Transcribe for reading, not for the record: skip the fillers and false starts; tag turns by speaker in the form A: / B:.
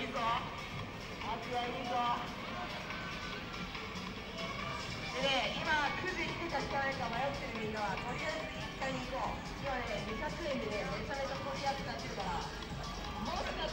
A: いぞ。秋はいいぞ。でね、今9時来てか引かないか迷ってるみんなはとりあえず1回に行こう。今ね200円でねめちゃめちゃ取りやすくなってるから、もしか